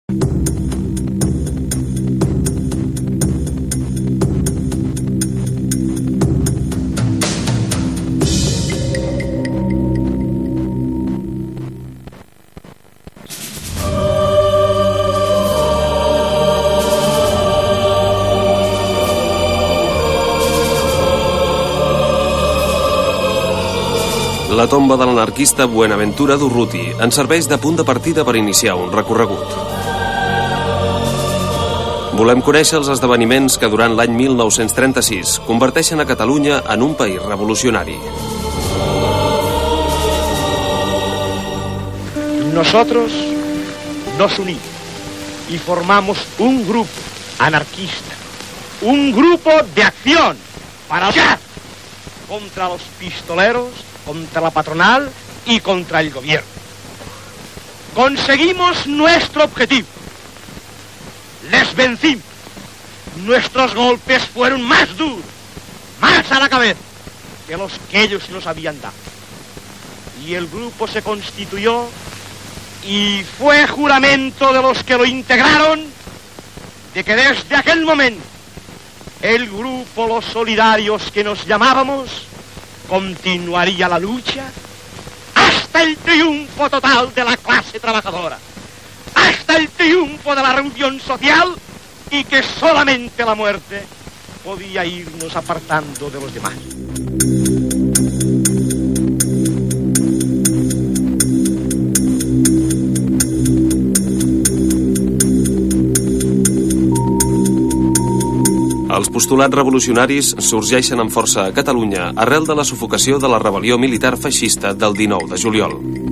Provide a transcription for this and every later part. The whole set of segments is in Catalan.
La tomba de l'anarquista Buenaventura Durruti ens serveix de punt de partida per iniciar un recorregut. Volem conèixer els esdeveniments que durant l'any 1936 converteixen a Catalunya en un país revolucionari. Nosotros nos unimos y formamos un grupo anarquista, un grupo de acción para luchar contra los pistoleros, contra la patronal y contra el gobierno. Conseguimos nuestro objetivo. Les vencimos. Nuestros golpes fueron más duros, más a la cabeza, que los que ellos nos habían dado. Y el grupo se constituyó y fue juramento de los que lo integraron de que desde aquel momento el grupo Los Solidarios que nos llamábamos continuaría la lucha hasta el triunfo total de la clase trabajadora, hasta el triunfo de la revolución social, y que solamente la muerte podía irnos apartando de los demás. Els postulats revolucionaris sorgeixen amb força a Catalunya arrel de la sufocació de la rebel·lió militar feixista del 19 de juliol.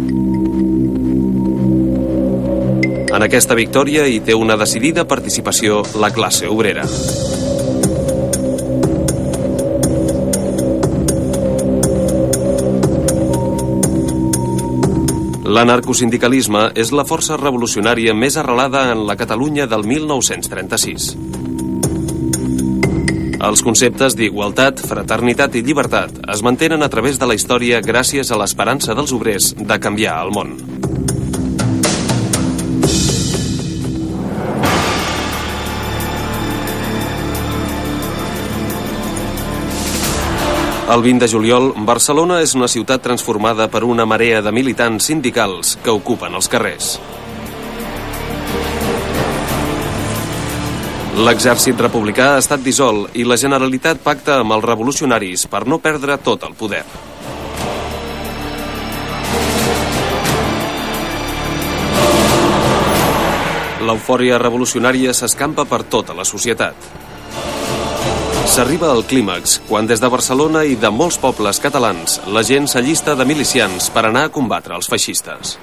En aquesta victòria hi té una decidida participació la classe obrera. L'anarcosindicalisme és la força revolucionària més arrelada en la Catalunya del 1936. Els conceptes d'igualtat, fraternitat i llibertat es mantenen a través de la història gràcies a l'esperança dels obrers de canviar el món. El 20 de juliol, Barcelona és una ciutat transformada per una marea de militants sindicals que ocupen els carrers. L'exèrcit republicà ha estat dissolt i la Generalitat pacta amb els revolucionaris per no perdre tot el poder. L'eufòria revolucionària s'escampa per tota la societat. S'arriba al clímax quan des de Barcelona i de molts pobles catalans la gent s'allista de milicians per anar a combatre els feixistes.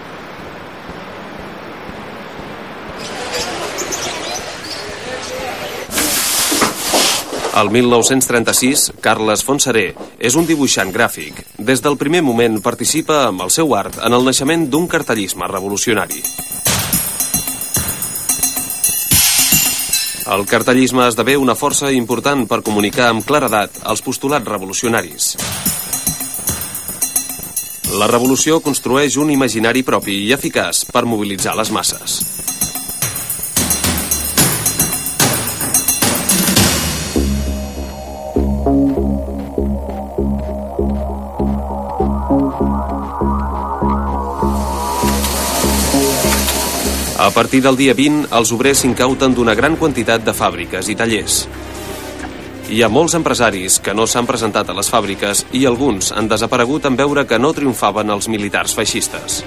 El 1936, Carles Fontseré és un dibuixant gràfic. Des del primer moment participa amb el seu art en el naixement d'un cartellisme revolucionari. El cartellisme esdevé una força important per comunicar amb claredat els postulats revolucionaris. La revolució construeix un imaginari propi i eficaç per mobilitzar les masses. A partir del dia 20, els obrers s'incauten d'una gran quantitat de fàbriques i tallers. Hi ha molts empresaris que no s'han presentat a les fàbriques i alguns han desaparegut en veure que no triomfaven els militars feixistes.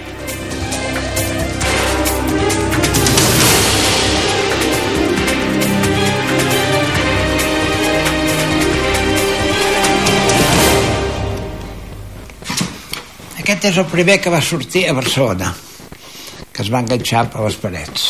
Aquest és el primer que va sortir a Barcelona, que es va enganxar per les parets.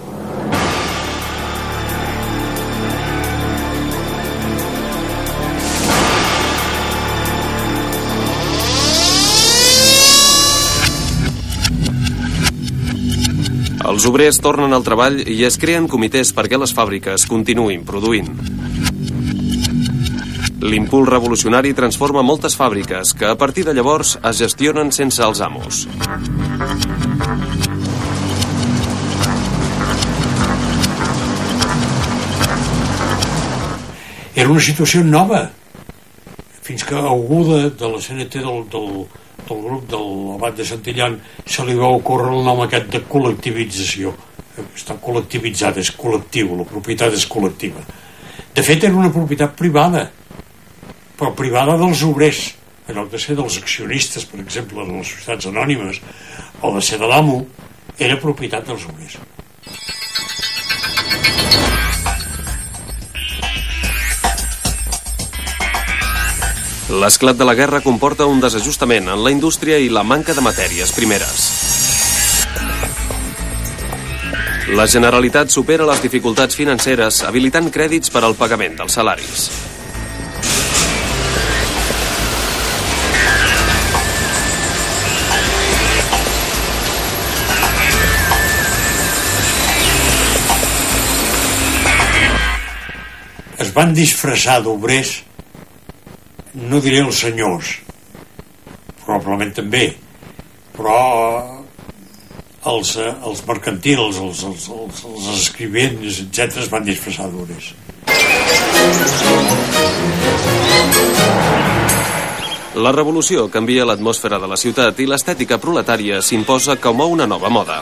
Els obrers tornen al treball i es creen comitès perquè les fàbriques continuïn produint. L'impuls revolucionari transforma moltes fàbriques que a partir de llavors es gestionen sense els amos. Era una situació nova, fins que algú de la CNT del grup de l'Abat de Santillán se li va ocórrer el nom aquest de col·lectivització. Està col·lectivitzat, és col·lectiu, la propietat és col·lectiva. De fet, era una propietat privada, però privada dels obrers, en lloc de ser dels accionistes, per exemple, de les societats anònimes, o de ser de l'amo, era propietat dels obrers. L'esclat de la guerra comporta un desajustament en la indústria i la manca de matèries primeres. La Generalitat supera les dificultats financeres habilitant crèdits per al pagament dels salaris. Es van disfressar d'obrers, no diré els senyors, probablement també, però els mercantils, els escrivents, etc., es van disfressar d'obrers. La revolució canvia l'atmosfera de la ciutat i l'estètica proletària s'imposa com a una nova moda.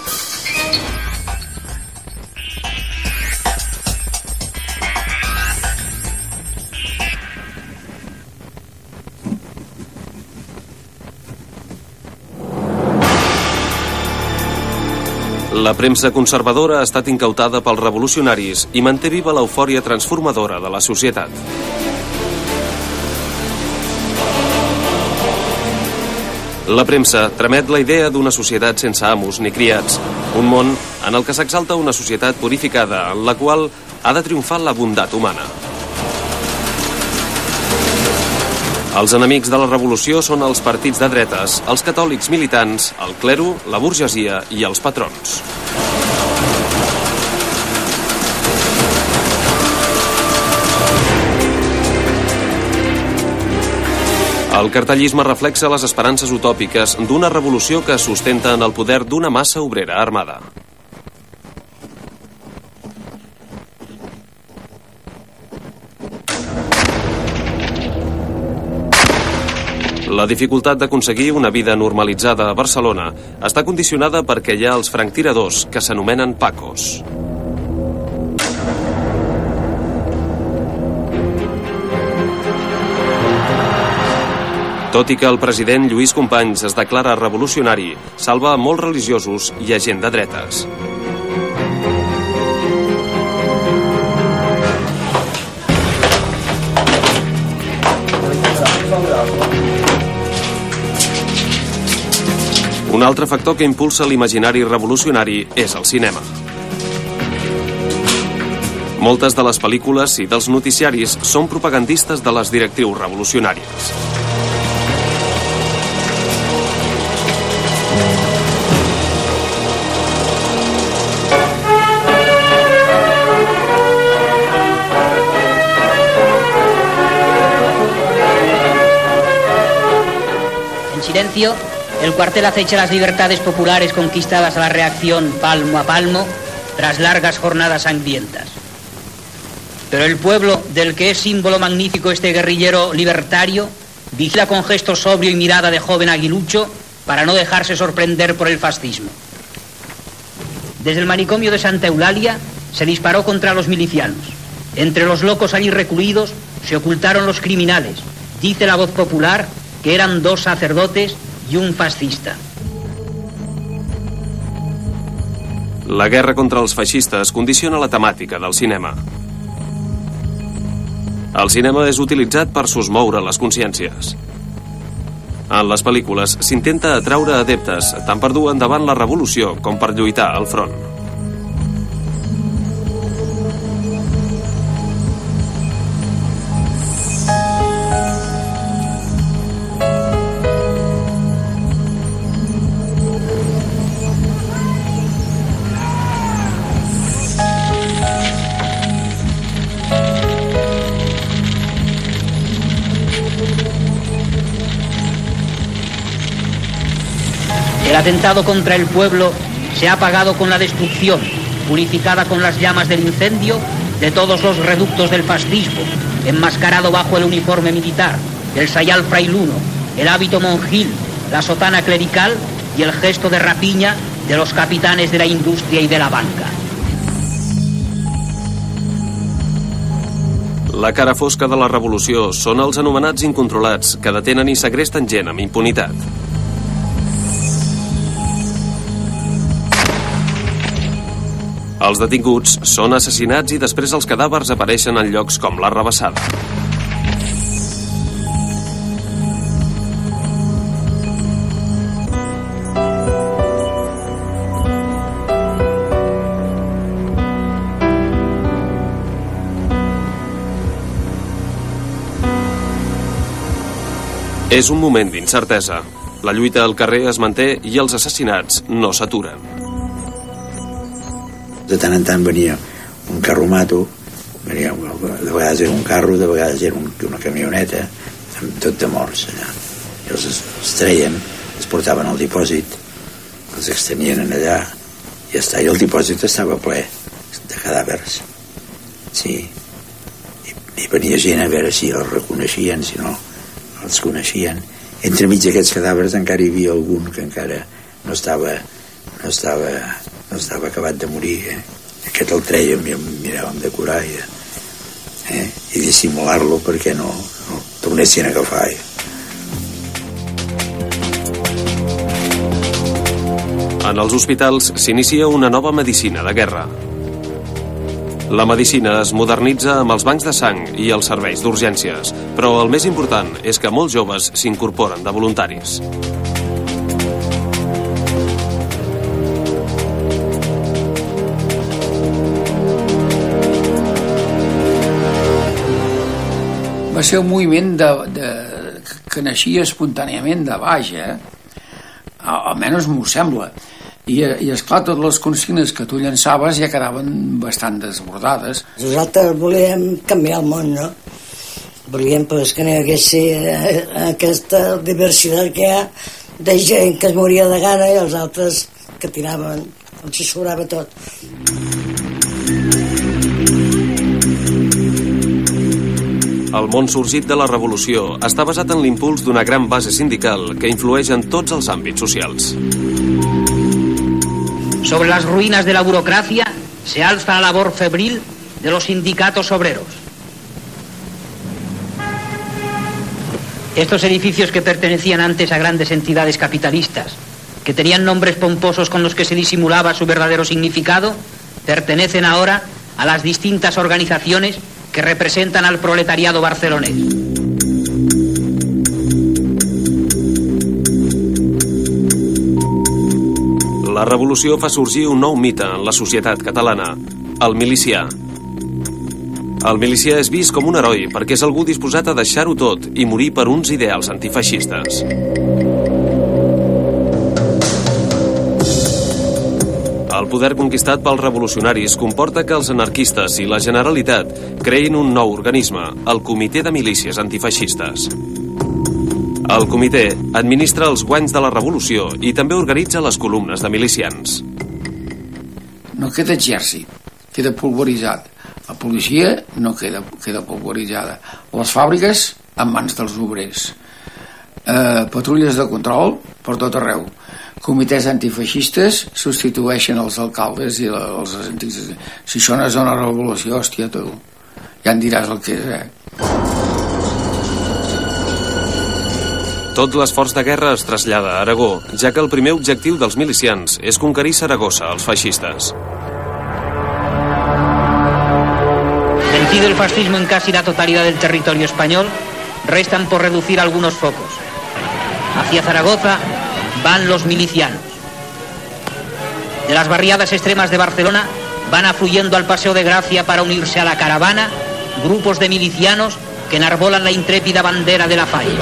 La premsa conservadora ha estat incautada pels revolucionaris i manté viva l'eufòria transformadora de la societat. La premsa tramet la idea d'una societat sense amos ni criats, un món en el que s'exalta una societat purificada en la qual ha de triomfar la bondat humana. Els enemics de la revolució són els partits de dretes, els catòlics militants, el clero, la burgesia i els patrons. El cartellisme reflexa les esperances utòpiques d'una revolució que es sustenta en el poder d'una massa obrera armada. La dificultat d'aconseguir una vida normalitzada a Barcelona està condicionada perquè hi ha els franctiradors que s'anomenen pacos. Tot i que el president Lluís Companys es declara revolucionari, salva a molts religiosos i a gent de dretes. Un altre factor que impulsa l'imaginari revolucionari és el cinema. Moltes de les pel·lícules i dels noticiaris són propagandistes de les directrius revolucionàries. En silencio, el cuartel acecha las libertades populares conquistadas a la reacción palmo a palmo tras largas jornadas sangrientas. Pero el pueblo, del que es símbolo magnífico este guerrillero libertario, vigila con gesto sobrio y mirada de joven aguilucho para no dejarse sorprender por el fascismo. Desde el manicomio de Santa Eulalia se disparó contra los milicianos. Entre los locos allí recluidos se ocultaron los criminales. Dice la voz popular que eran 2 sacerdotes y un fascista. La guerra contra els feixistes condiciona la temàtica del cinema. El cinema és utilitzat per sosmoure les consciències. En les pel·lícules s'intenta atraure adeptes tant per dur endavant la revolució com per lluitar al front. El atentado contra el pueblo se ha pagado con la destrucción, purificada con las llamas del incendio, de todos los reductos del fascismo, enmascarado bajo el uniforme militar, el sayal frailuno, el hábito monjil, la sotana clerical y el gesto de rapiña de los capitanes de la industria y de la banca. La cara fosca de la revolució són els anomenats incontrolats, que detenen i segresten gent amb impunitat. Els detinguts són assassinats i després els cadàvers apareixen en llocs com la Rabassada. És un moment d'incertesa. La lluita al carrer es manté i els assassinats no s'aturen. De tant en tant venia un carromato, de vegades era un carro, de vegades era una camioneta, amb tot de morts allà. I els treien, els portaven al dipòsit, els extenien allà, i ja està. I el dipòsit estava ple de cadàvers. Sí. I venia gent a veure si els reconeixien, si no els coneixien. Entremig d'aquests cadàvers encara hi havia algun que encara no estava acabat de morir. Aquest el trèiem i el miràvem de curar i dissimular-lo perquè no tornessin a agafar. En els hospitals s'inicia una nova medicina de guerra. La medicina es modernitza amb els bancs de sang i els serveis d'urgències, però el més important és que molts joves s'incorporen de voluntaris. Va ser un moviment que naixia espontàniament de baix, almenys m'ho sembla. I esclar, totes les consignes que tu llançaves ja quedaven bastant desbordades. Nosaltres volíem canviar el món, no? Volíem que no hi hagués aquesta diversitat que hi ha de gent que es moria de gana i els altres que tiraven, els hi sobrava tot. El món sorgit de la revolució està basat en l'impuls d'una gran base sindical que influeix en tots els àmbits socials. Sobre las ruinas de la burocracia se alza la labor febril de los sindicatos obreros. Estos edificios que pertenecían antes a grandes entidades capitalistas, que tenían nombres pomposos con los que se disimulaba su verdadero significado, pertenecen ahora a las distintas organizaciones que representan al proletariado barcelonés. La revolució fa sorgir un nou mite en la societat catalana, el milicià. El milicià és vist com un heroi perquè és algú disposat a deixar-ho tot i morir per uns ideals antifeixistes. El poder conquistat pels revolucionaris comporta que els anarquistes i la Generalitat creïn un nou organisme, el Comitè de Milícies Antifeixistes. El comitè administra els guanys de la revolució i també organitza les columnes de milicians. No queda exèrcit, queda pulveritzat. La policia no queda pulveritzada. Les fàbriques en mans dels obrers. Patrulles de control per tot arreu. Comitès antifeixistes substitueixen els alcaldes i els antics. Si això no és una revolució, hòstia, tu. Ja en diràs el que és, Tot l'esforç de guerra es trasllada a Aragó, ja que el primer objectiu dels milicians és conquerir Saragossa als feixistes. Vencido el fascismo en casi la totalidad del territorio español, restan por reducir algunos focos. Hacia Zaragoza van los milicianos. De las barriadas extremas de Barcelona van afluyendo al Paseo de Gracia para unirse a la caravana grupos de milicianos que enarbolan la intrépida bandera de la FAI.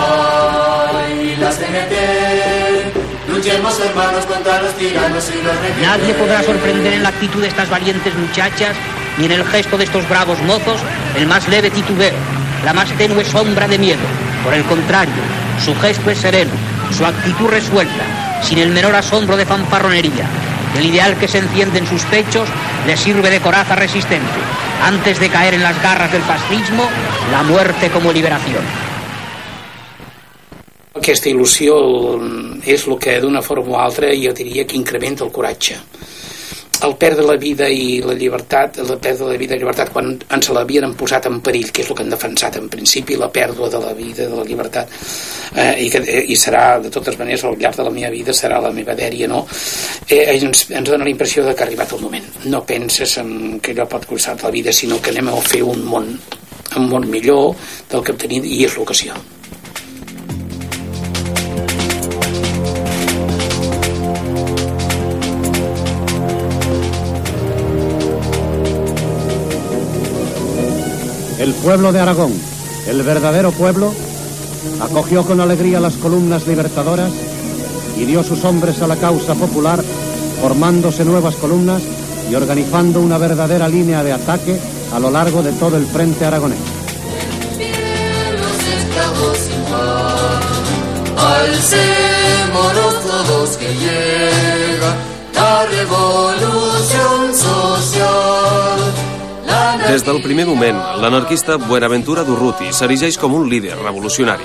Nadie podrá sorprender en la actitud de estas valientes muchachas ni en el gesto de estos bravos mozos el más leve titubeo, la más tenue sombra de miedo. Por el contrario, su gesto es sereno, su actitud resuelta, sin el menor asombro de fanfarronería. El ideal que se enciende en sus pechos les sirve de coraza resistente, antes de caer en las garras del fascismo, la muerte como liberación. Aquesta il·lusió és el que d'una forma o altra jo diria que incrementa el coratge. El perdre la vida i la llibertat, quan ens l'havien posat en perill, que és el que han defensat en principi, la pèrdua de la vida, de la llibertat, i serà, de totes maneres, al llarg de la meva vida serà la meva dèria, no? Ens dona la impressió que ha arribat el moment. No penses que allò pot costar la vida, sinó que anem a fer un món millor del que hem tenit, i és l'ocasió. El pueblo de Aragón, el verdadero pueblo, acogió con alegría las columnas libertadoras y dio sus hombres a la causa popular, formándose nuevas columnas y organizando una verdadera línea de ataque a lo largo de todo el frente aragonés. Alcémonos todos que llega la revolución social. Des del primer moment, l'anarquista Buenaventura Durruti s'erigeix com un líder revolucionari.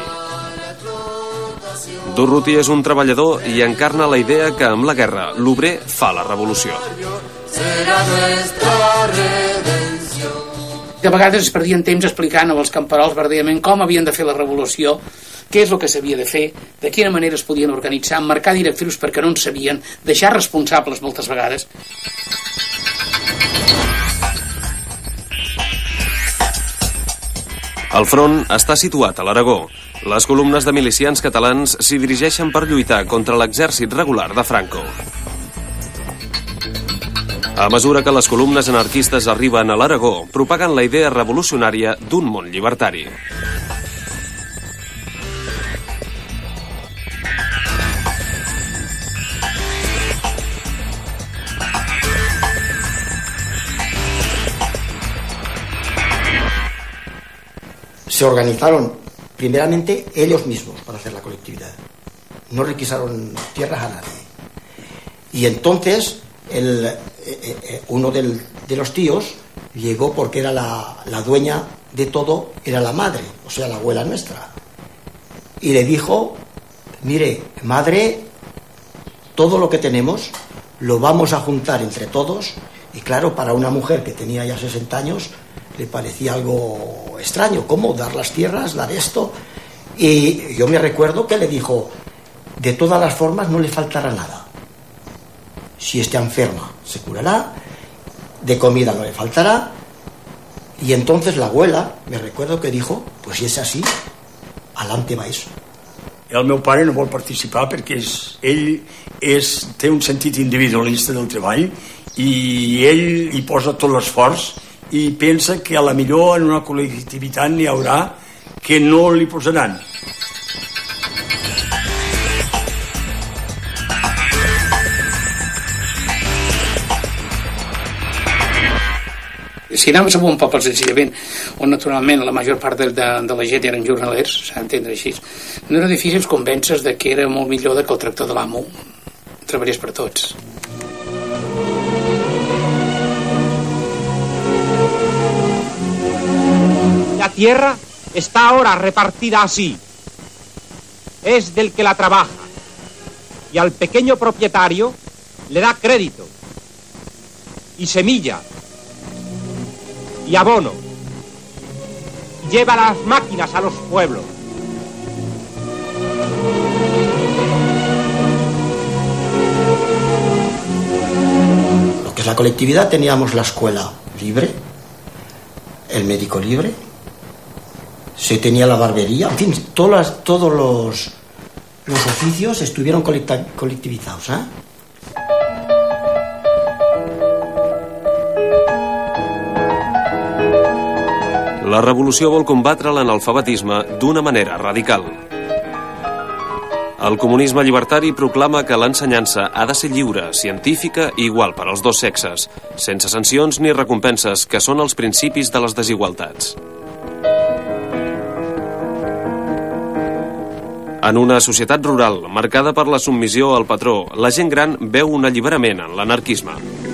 Durruti és un treballador i encarna la idea que amb la guerra l'obrer fa la revolució. De vegades es perdien temps explicant als camperols verdaderament com havien de fer la revolució, què és el que s'havia de fer, de quina manera es podien organitzar, marcar directrius perquè no en sabien, deixar responsables moltes vegades. El front està situat a l'Aragó. Les columnes de milicians catalans s'hi dirigeixen per lluitar contra l'exèrcit regular de Franco. A mesura que les columnes anarquistes arriben a l'Aragó, propaguen la idea revolucionària d'un món llibertari. Se organizaron primeramente ellos mismos para hacer la colectividad. No requisaron tierras a nadie. Y entonces uno de los tíos llegó porque era la dueña de todo, era la madre, o sea, la abuela nuestra. Y le dijo, mire, madre, todo lo que tenemos lo vamos a juntar entre todos. Y claro, para una mujer que tenía ya 60 años, le parecía algo extraño, ¿cómo dar las tierras, dar esto? Y yo me recuerdo que le dijo, de todas las formas no le faltará nada. Si está enferma, se curará, de comida no le faltará. Y entonces la abuela, me recuerdo que dijo, pues si és així, adelante va eso. El meu pare no vol participar perquè ell té un sentit individualista del treball i ell hi posa tot l'esforç i pensa que a la millor en una col·lectivitat n'hi haurà que no li posaran. Si anaves a un poble senzillament on naturalment la major part de la gent eren jornalers, s'ha d'entendre així, no era difícil convèncer de que era molt millor que el tractor de l'amo treballés per tots. La tierra está ahora repartida así. Es del que la trabaja. Y al pequeño propietario le da crédito. Y semilla. Y abono. Y lleva las máquinas a los pueblos. Lo que es la colectividad, teníamos la escuela libre, el médico libre, se tenía la barbería, en fin, todos los oficios estuvieron colectivizados, ¿eh? La revolució vol combatre l'analfabetisme d'una manera radical. El comunisme llibertari proclama que l'ensenyança ha de ser lliure, científica i igual per als dos sexes, sense sancions ni recompenses, que són els principis de les desigualtats. En una societat rural marcada per la submissió al patró, la gent gran veu un alliberament en l'anarquisme.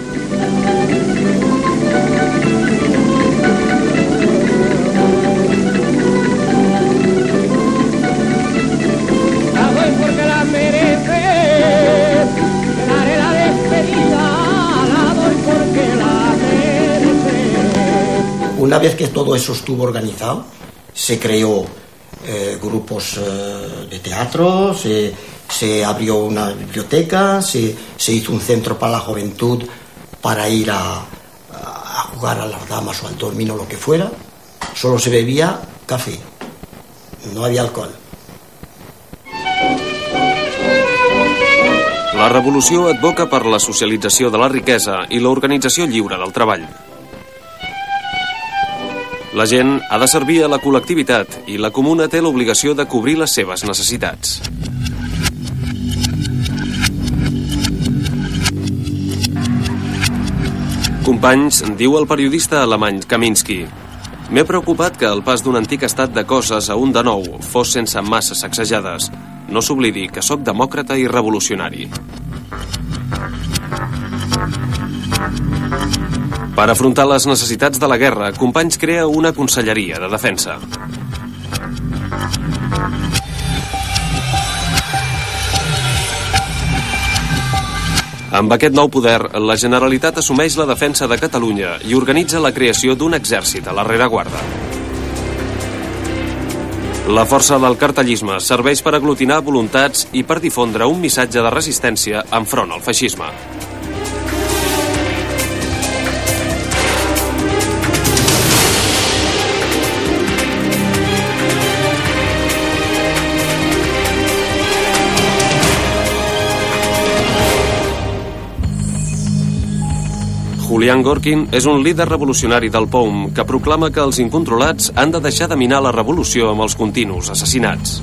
Una vez que todo eso estuvo organizado, se creó grupos de teatro, se abrió una biblioteca, se hizo un centro para la juventud para ir a jugar a las damas o al domino o lo que fuera. Solo se bebía café, no había alcohol. La revolució advoca per la socialització de la riquesa i l'organització lliure del treball. La gent ha de servir a la col·lectivitat i la comuna té l'obligació de cobrir les seves necessitats. Companys, diu el periodista alemany Kaminski, m'he preocupat que el pas d'un antic estat de coses a un de nou fos sense massa sacsejades. No s'oblidi que sóc demòcrata i revolucionari. Per afrontar les necessitats de la guerra, Companys crea una conselleria de defensa. Amb aquest nou poder, la Generalitat assumeix la defensa de Catalunya i organitza la creació d'un exèrcit a la rereguarda. La força del cartellisme serveix per aglutinar voluntats i per difondre un missatge de resistència enfront al feixisme. Julián Gorkin és un líder revolucionari del POUM que proclama que els incontrolats han de deixar de minar la revolució amb els continus assassinats.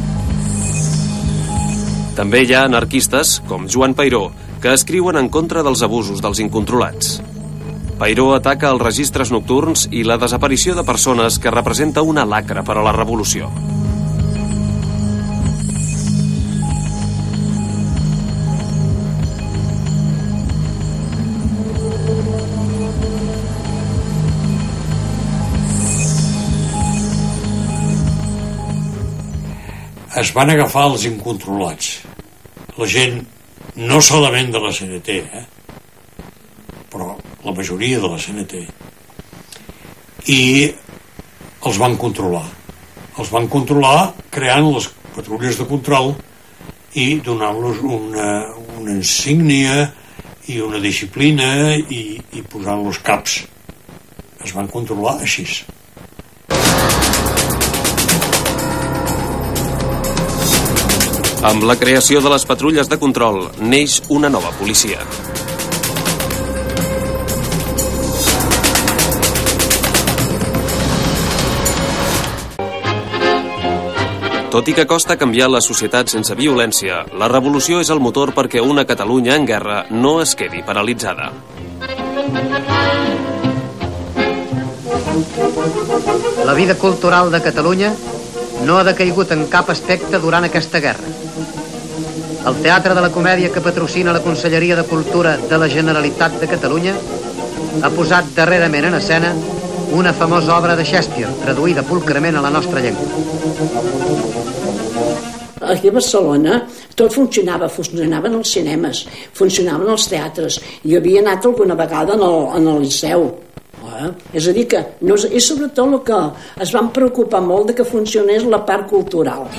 També hi ha anarquistes, com Joan Peiró, que escriuen en contra dels abusos dels incontrolats. Peiró ataca els registres nocturns i la desaparició de persones que representa una lacra per a la revolució. Es van agafar els incontrolats. La gent, no solament de la CNT, però la majoria de la CNT, i els van controlar. Els van controlar creant les patrulles de control i donant-los una insígnia i una disciplina i posant-los caps. Es van controlar així. Amb la creació de les patrulles de control, neix una nova policia. Tot i que costa canviar la societat sense violència, la revolució és el motor perquè una Catalunya en guerra no es quedi paralitzada. La vida cultural de Catalunya no ha decaigut en cap aspecte durant aquesta guerra. El Teatre de la Comèdia que patrocina la Conselleria de Cultura de la Generalitat de Catalunya ha posat darrerament en escena una famosa obra de Shakespeare, traduïda pulcrament a la nostra llengua. Aquí a Barcelona tot funcionaven els cinemes, funcionaven els teatres. Jo havia anat alguna vegada en el Liceu. És a dir que, i sobretot el que es van preocupar molt de que funcionés la part cultural.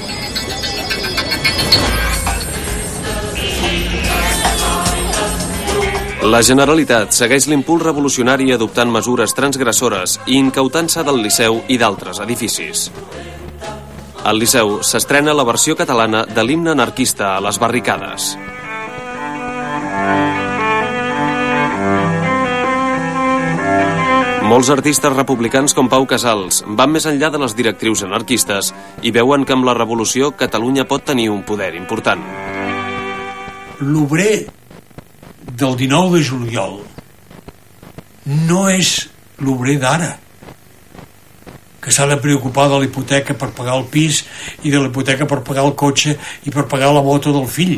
La Generalitat segueix l'impuls revolucionari adoptant mesures transgressores i incautant-se del Liceu i d'altres edificis. Al Liceu s'estrena la versió catalana de l'himne anarquista a les barricades. Molts artistes republicans com Pau Casals van més enllà de les directrius anarquistes i veuen que amb la revolució Catalunya pot tenir un poder important. L'obrer del 19 de juliol no és l'obrer d'ara, que que s'ha de preocupar de la hipoteca per pagar el pis i de la hipoteca per pagar el cotxe i per pagar la moto del fill.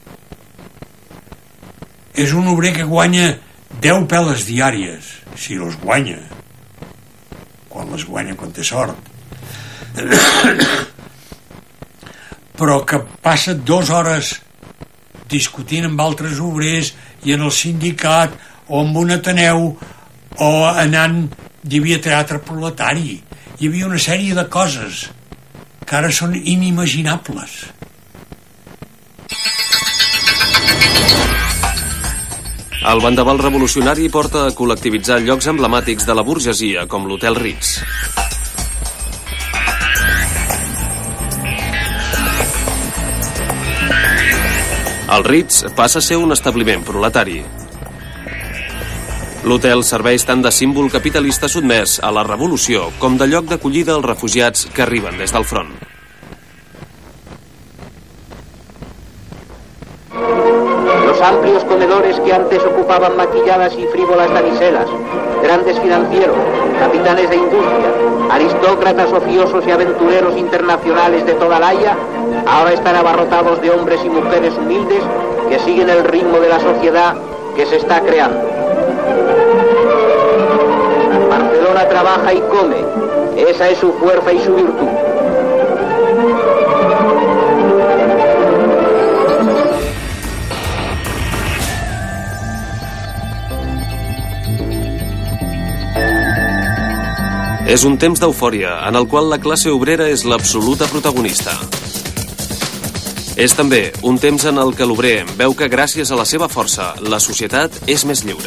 És un obrer que guanya 10 peles diàries, si les guanya, quan les guanya, quan té sort. Però que passa 2 hores discutint amb altres obrers i en el sindicat o amb un ateneu o anant, hi havia teatre proletari, hi havia una sèrie de coses que ara són inimaginables. El vendaval revolucionari porta a col·lectivitzar llocs emblemàtics de la burgesia, com l'Hotel Ritz. El Ritz passa a ser un establiment proletari. L'hotel serveix tant de símbol capitalista sotmès a la revolució com de lloc d'acollida als refugiats que arriben des del front. Amplios comedores que antes ocupaban maquilladas y frívolas damiselas, grandes financieros, capitanes de industria, aristócratas ociosos y aventureros internacionales de toda la Haya, ahora están abarrotados de hombres y mujeres humildes que siguen el ritmo de la sociedad que se está creando. Barcelona trabaja y come, esa es su fuerza y su virtud. És un temps d'eufòria en el qual la classe obrera és l'absoluta protagonista. És també un temps en el que l'obrer veu que gràcies a la seva força la societat és més lliure.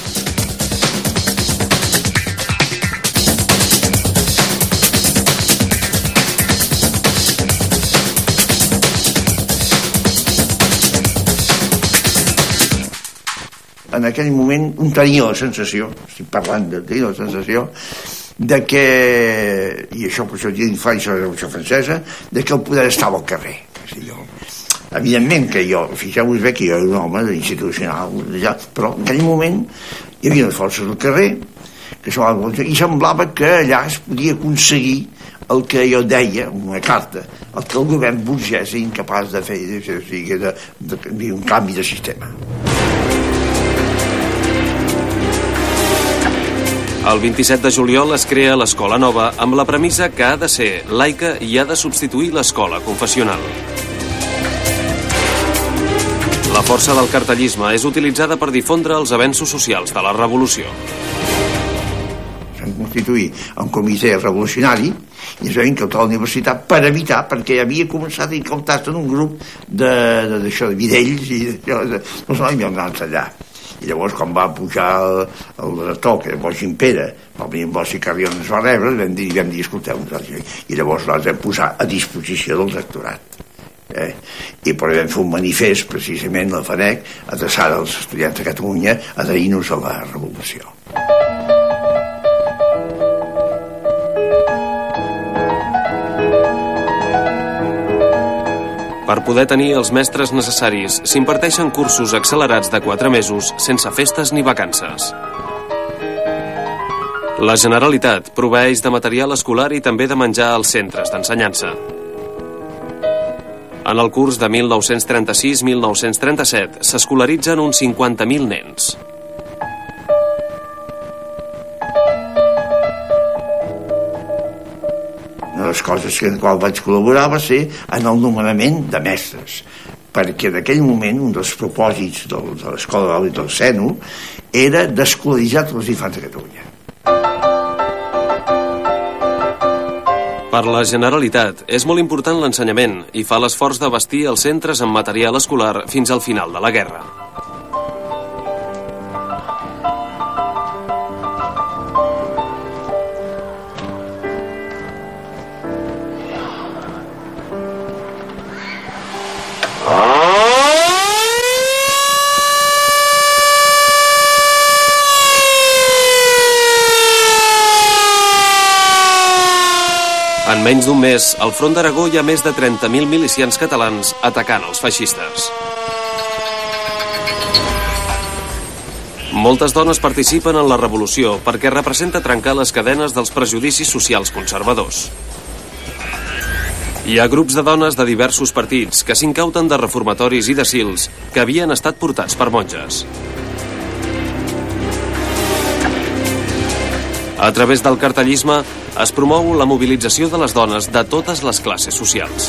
En aquell moment un tenia la sensació, estic parlant de tenir la sensació, de que, i això per això dic infància de la Revolució Francesa, de que el poder estava al carrer. Evidentment que jo, fixeu-vos bé que jo era un home institucional, però en aquell moment hi havia les forces al carrer i semblava que allà es podia aconseguir el que jo deia, una carta, el que el govern burgès era incapaç de fer, un canvi de sistema. El 27 de juliol es crea l'Escola Nova amb la premissa que ha de ser laica i ha de substituir l'escola confessional. La força del cartellisme és utilitzada per difondre els avenços socials de la revolució. S'han constituït un comitè revolucionari i es veien que tota la universitat per evitar, perquè havia començat a incautar-se en un grup de vidells i no s'havien anat allà. I llavors quan va pujar el director, que era Boix Pere, va venir en Boix i Carrion ens va rebre, vam dir, escolteu, i llavors les vam posar a disposició del rectorat. I per vam fer un manifest, precisament, la FANEC, adreçada als estudiants de Catalunya, adherint-nos a la revolució. Per poder tenir els mestres necessaris, s'imparteixen cursos accelerats de 4 mesos sense festes ni vacances. La Generalitat proveeix de material escolar i també de menjar als centres d'ensenyança. En el curs de 1936-1937 s'escolaritzen uns 50.000 nens. Una de les coses en les quals vaig col·laborar va ser en el nomenament de mestres, perquè en aquell moment un dels propòsits de l'escola del Seno era d'escolaritzar tots els infants de Catalunya. Per la Generalitat és molt important l'ensenyament i fa l'esforç de vestir els centres amb material escolar fins al final de la guerra. En menys d'un mes, al front d'Aragó hi ha més de 30.000 milicians catalans atacant els feixistes. Moltes dones participen en la revolució perquè representa trencar les cadenes dels prejudicis socials conservadors. Hi ha grups de dones de diversos partits que s'incauten de reformatoris i d'asils que havien estat portats per monges. A través del cartellisme es promou la mobilització de les dones de totes les classes socials.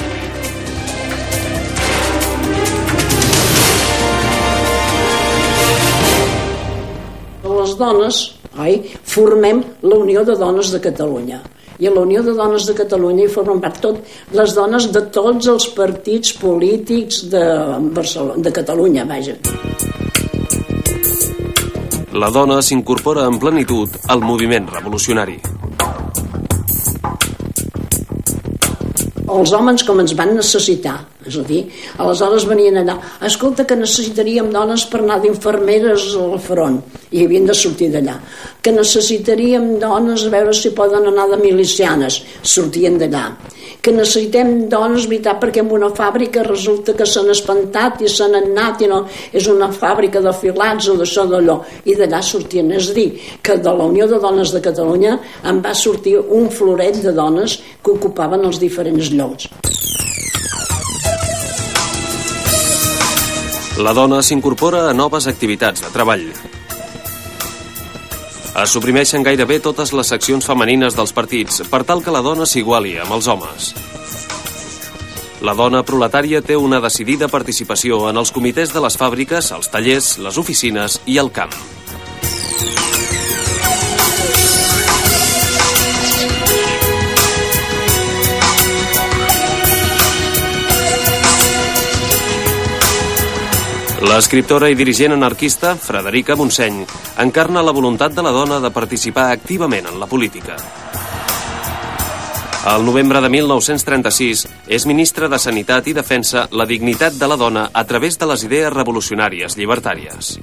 Les dones formem la Unió de Dones de Catalunya. I a la Unió de Dones de Catalunya hi formen part les dones de tots els partits polítics de Catalunya, vaja. La dona s'incorpora en plenitud al moviment revolucionari. Els homes com ens van necessitar, és a dir, aleshores venien allà, escolta que necessitaríem dones per anar d'infermeres al front, i havien de sortir d'allà, que necessitaríem dones a veure si poden anar de milicianes, sortien d'allà, que necessitem dones, veritat, perquè en una fàbrica resulta que s'han espantat i s'han anat i no, és una fàbrica de filats o d'això d'allò, i d'allà sortien. És a dir, que de la Unió de Dones de Catalunya en va sortir un floret de dones que ocupaven els diferents llocs. La dona s'incorpora a noves activitats de treball. Es suprimeixen gairebé totes les seccions femenines dels partits per tal que la dona s'iguali amb els homes. La dona proletària té una decidida participació en els comitès de les fàbriques, els tallers, les oficines i el camp. L'escriptora i dirigent anarquista, Frederica Montseny, encarna la voluntat de la dona de participar activament en la política. Al novembre de 1936 és ministra de Sanitat i defensa la dignitat de la dona a través de les idees revolucionàries llibertàries.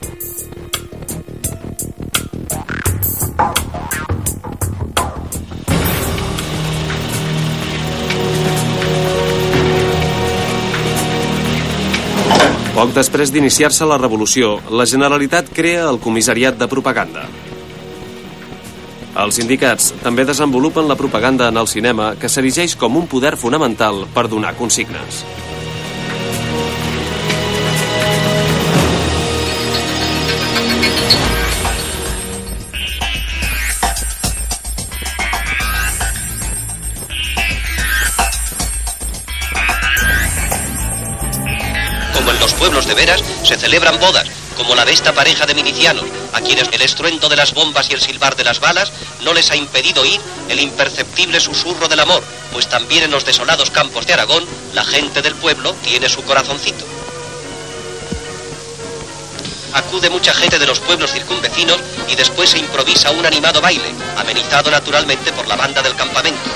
Poc després d'iniciar-se la revolució, la Generalitat crea el Comissariat de Propaganda. Els sindicats també desenvolupen la propaganda en el cinema, que s'erigeix com un poder fonamental per donar consignes. Como en los pueblos de veras se celebran bodas, como la de esta pareja de milicianos, a quienes el estruendo de las bombas y el silbar de las balas no les ha impedido oír el imperceptible susurro del amor, pues también en los desolados campos de Aragón la gente del pueblo tiene su corazoncito. Acude mucha gente de los pueblos circunvecinos y después se improvisa un animado baile, amenizado naturalmente por la banda del campamento.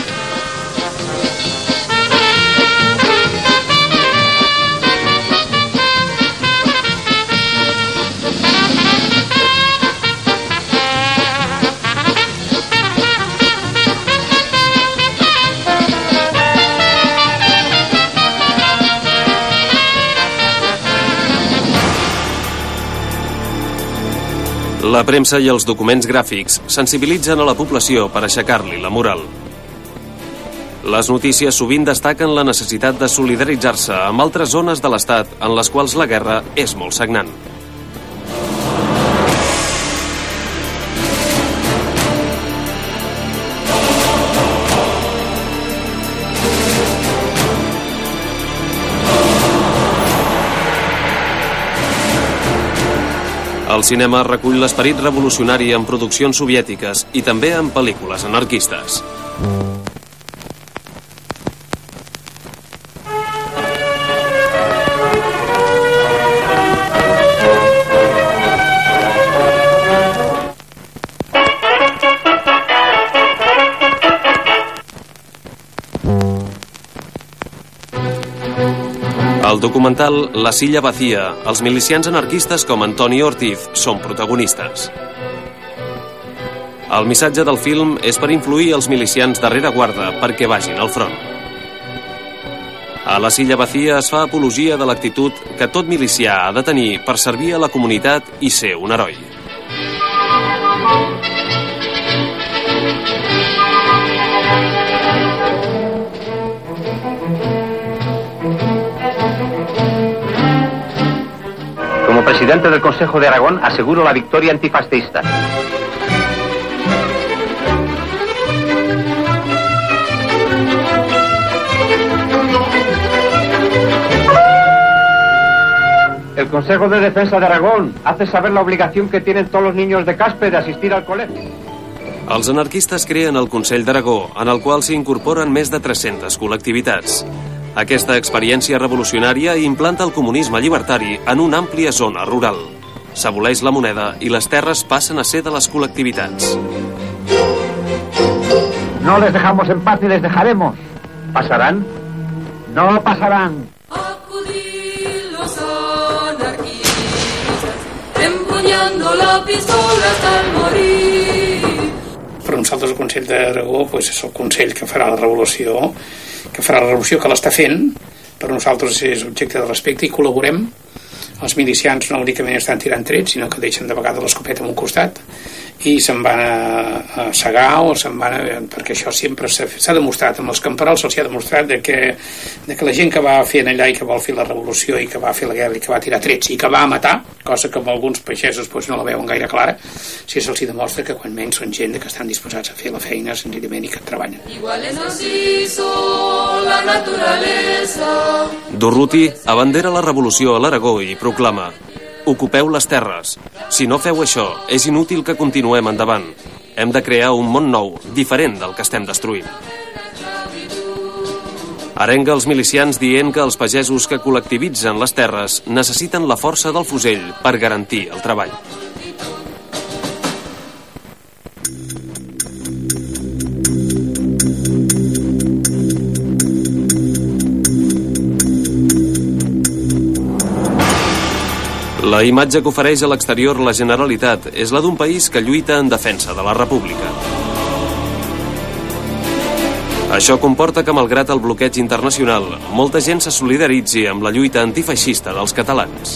La premsa i els documents gràfics sensibilitzen a la població per aixecar-li la moral. Les notícies sovint destaquen la necessitat de solidaritzar-se amb altres zones de l'Estat en les quals la guerra és molt sagnant. El cinema recull l'esperit revolucionari en produccions soviètiques i també en pel·lícules anarquistes. Al documental La silla vacía, els milicians anarquistes com Antonio Ortiz són protagonistes. El missatge del film és per influir els milicians de rereguarda perquè vagin al front. A La silla vacía es fa apologia de l'actitud que tot milicià ha de tenir per servir a la comunitat i ser un heroi. presidente del Consejo de Aragón, aseguro la victoria antifascista. El Consejo de Defensa de Aragón hace saber la obligación que tienen todos los niños de Caspe de asistir al colegio. Els anarquistes creen el Consell d'Aragó, en el qual s'incorporen més de 300 col·lectivitats. Aquesta experiència revolucionària implanta el comunisme llibertari en una àmplia zona rural. S'aboleix la moneda i les terres passen a ser de les col·lectivitats. No les dejamos en paz ni les dejaremos. ¿Pasarán? No pasarán. Empuñando la pistola hasta el morir. Per nosaltres el Consell d'Aragó és el Consell que farà la revolució, que l'està fent. Per nosaltres és objecte de respecte i col·laborem. Els milicians no únicament estan tirant trets, sinó que deixen de vegades l'escopeta a un costat i se'n van a cegar o se'n van perquè això sempre s'ha demostrat amb els camperols, se'ls ha demostrat que la gent que va fer allà i que vol fer la revolució i que va fer la guerra i que va tirar trets i que va matar, cosa que amb alguns pagesos no la veuen gaire clara, si se'ls demostra que quan menys són gent que estan disposats a fer la feina senzillament i que treballen. Iguales nos hizo la naturaleza. Durruti abandera la revolució a l'Aragó i proclama: ocupeu les terres. Si no feu això, és inútil que continuem endavant. Hem de crear un món nou, diferent del que estem destruint. Arenga els milicians dient que els pagesos que col·lectivitzen les terres necessiten la força del fusell per garantir el treball. La imatge que ofereix a l'exterior la Generalitat és la d'un país que lluita en defensa de la República. Això comporta que, malgrat el bloqueig internacional, molta gent se solidaritzi amb la lluita antifeixista dels catalans.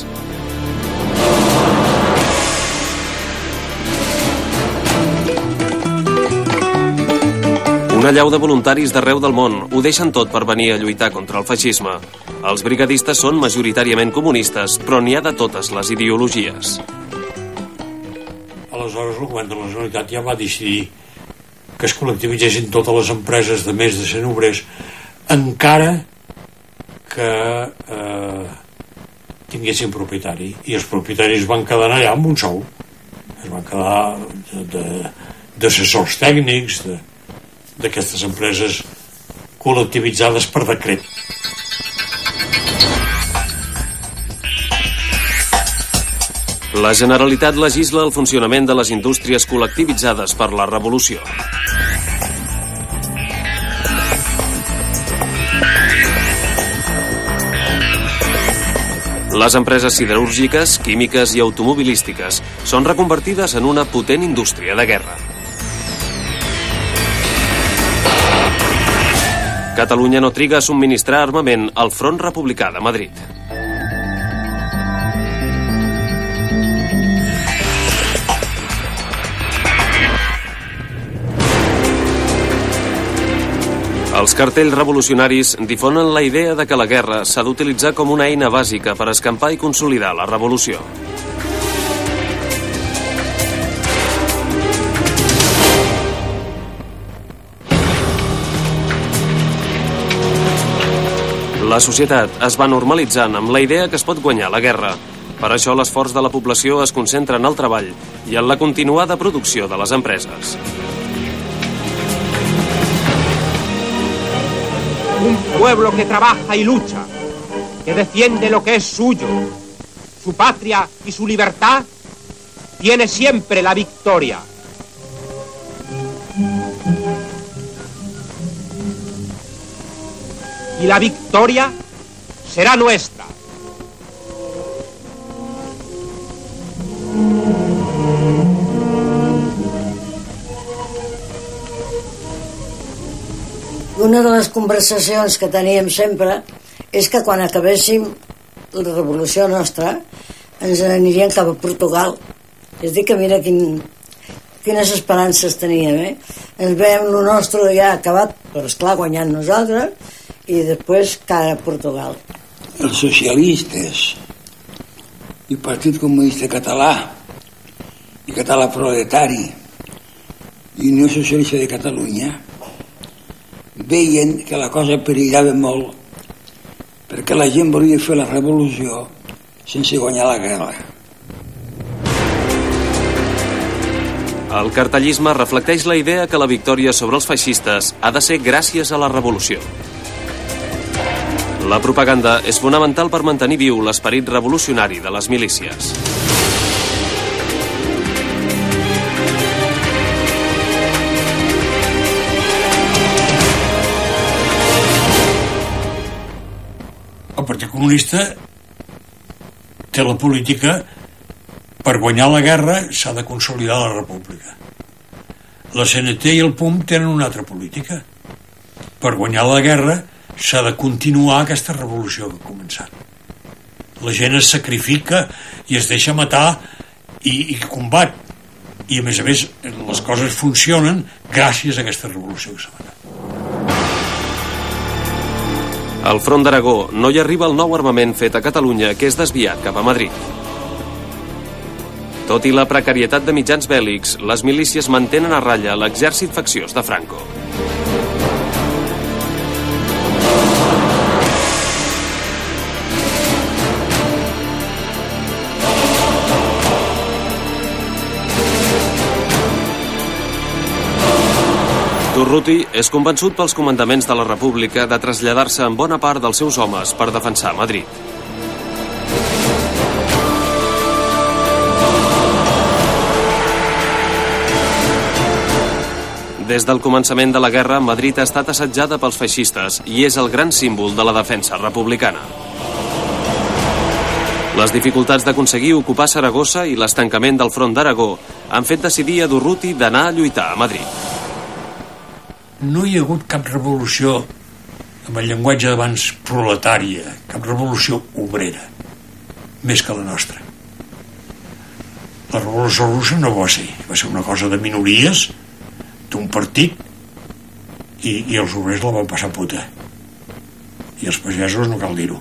Una llau de voluntaris d'arreu del món ho deixen tot per venir a lluitar contra el feixisme. Els brigadistes són majoritàriament comunistes, però n'hi ha de totes les ideologies. Aleshores, el govern de la Generalitat ja va decidir que es col·lectivitzessin totes les empreses de més de 100 obrers, encara que tinguessin propietari. I els propietaris van quedar allà amb un sou. Es van quedar d'assessors tècnics d'aquestes empreses col·lectivitzades per decret. La Generalitat legisla el funcionament de les indústries col·lectivitzades per la revolució. Les empreses siderúrgiques, químiques i automobilístiques són reconvertides en una potent indústria de guerra. Catalunya no triga a subministrar armament al Front Republicà de Madrid. Els cartells revolucionaris difonen la idea de que la guerra s'ha d'utilitzar com una eina bàsica per escampar i consolidar la revolució. La societat es va normalitzant amb la idea que es pot guanyar la guerra. Per això l'esforç de la població es concentra en el treball i en la continuada producció de les empreses. Un pueblo que trabaja y lucha, que defiende lo que es suyo, su patria y su libertad, tiene siempre la victoria. Y la victoria será nuestra. Una de les conversacions que teníem sempre és que quan acabéssim la revolució nostra ens aniríem cap a Portugal. És dir, que mira quines esperances teníem, eh? Ens veiem lo nostre ja acabat, però esclar, guanyant nosaltres, i després cara a Portugal. Els socialistes i el Partit Comunista Català i Català Proletari i Unió Socialista de Catalunya veien que la cosa perillava molt perquè la gent volia fer la revolució sense guanyar la guerra. El cartellisme reflecteix la idea que la victòria sobre els feixistes ha de ser gràcies a la revolució. La propaganda és fonamental per mantenir viu l'esperit revolucionari de les milícies. El Partit Comunista té la política: per guanyar la guerra s'ha de consolidar la república. La CNT i el PUM tenen una altra política: per guanyar la guerra s'ha de continuar aquesta revolució que ha començat. La gent es sacrifica i es deixa matar i combat, i a més les coses funcionen gràcies a aquesta revolució que s'ha matat. Al front d'Aragó no hi arriba el nou armament fet a Catalunya, que és desviat cap a Madrid. Tot i la precarietat de mitjans bèl·lics, les milícies mantenen a ratlla l'exèrcit facciós de Franco. Durruti és convençut pels comandaments de la República de traslladar-se amb bona part dels seus homes per defensar Madrid. Des del començament de la guerra, Madrid ha estat assetjada pels feixistes i és el gran símbol de la defensa republicana. Les dificultats d'aconseguir ocupar Saragossa i l'estancament del front d'Aragó han fet decidir a Durruti d'anar a lluitar a Madrid. No hi ha hagut cap revolució, amb el llenguatge d'abans, proletària, cap revolució obrera, més que la nostra. La revolució russa no va ser una cosa de minories, d'un partit, i els obrers la van passar puta. I els pagesos no cal dir-ho.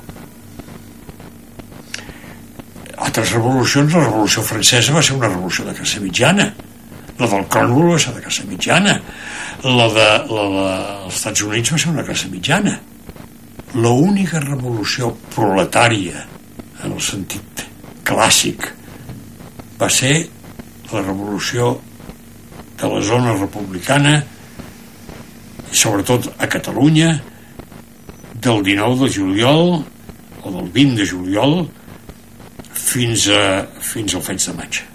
Altres revolucions, la revolució francesa va ser una revolució de classe mitjana, la del Cromwell va ser de classe mitjana, la dels Estats Units va ser una classe mitjana. L'única revolució proletària, en el sentit clàssic, va ser la revolució de la zona republicana, i sobretot a Catalunya, del 19 de juliol o del 20 de juliol fins al feig de maig.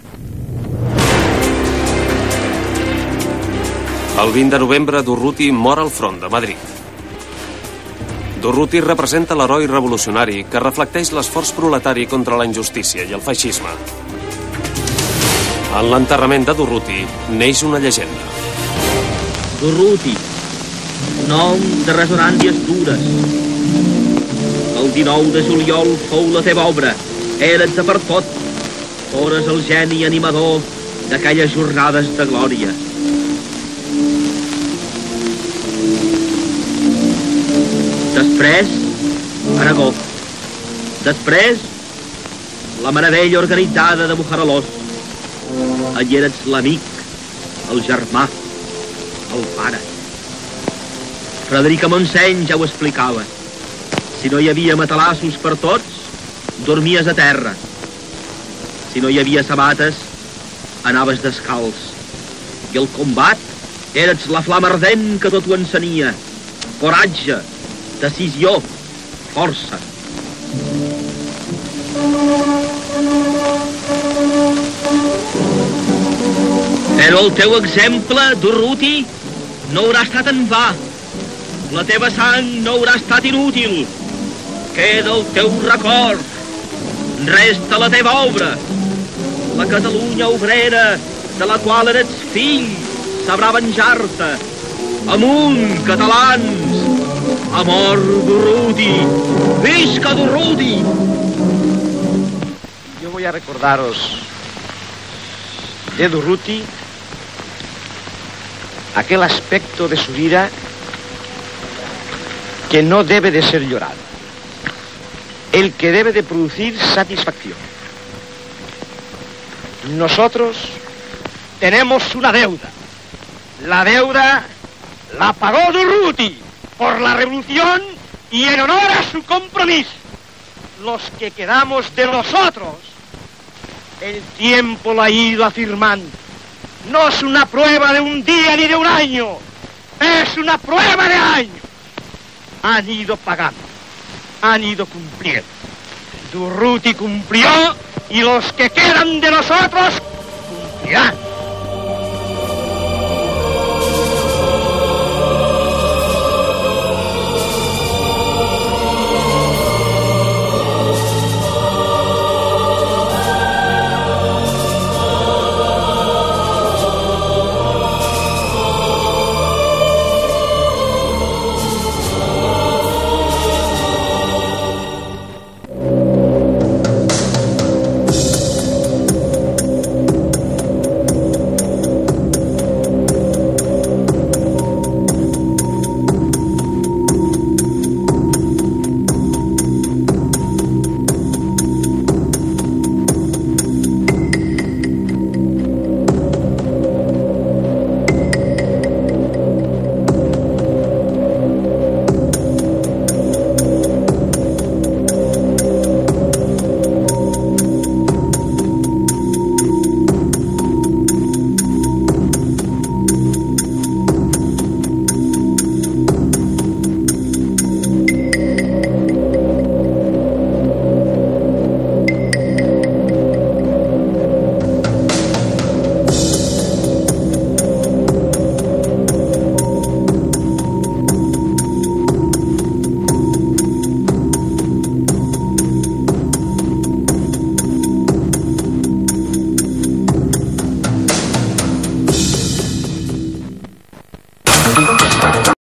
El 20 de novembre, Durruti mor al front de Madrid. Durruti representa l'heroi revolucionari que reflecteix l'esforç proletari contra la injustícia i el feixisme. En l'enterrament de Durruti neix una llegenda. Durruti, nom de ressonàncies dures. El 19 de juliol fou la teva obra, eres de per tot. Fores el geni animador d'aquelles jornades de glòria. Després, Aragó. Després, la meravella organitzada de Bujaralós. Allí eres l'amic, el germà, el pare. Frederica Montseny ja ho explicava. Si no hi havia matalassos per tots, dormies a terra. Si no hi havia sabates, anaves descalç. I el combat, eres la flama ardent que tot ho encenia. Coratge, decisió, força. Però el teu exemple, Durruti, no haurà estat en va. La teva sang no haurà estat inútil. Queda el teu record. Resta la teva obra. La Catalunya obrera, de la qual eres fill, sabrà venjar-te. Amunt, catalans! Amor Durruti! ¡Visca Durruti! Yo voy a recordaros de Durruti aquel aspecto de su vida que no debe de ser llorado, el que debe de producir satisfacción. Nosotros tenemos una deuda. La deuda la pagó Durruti por la revolución y en honor a su compromiso. Los que quedamos de nosotros, el tiempo lo ha ido afirmando. No es una prueba de un día ni de un año, es una prueba de años. Han ido pagando, han ido cumpliendo. Durruti cumplió y los que quedan de nosotros cumplirán.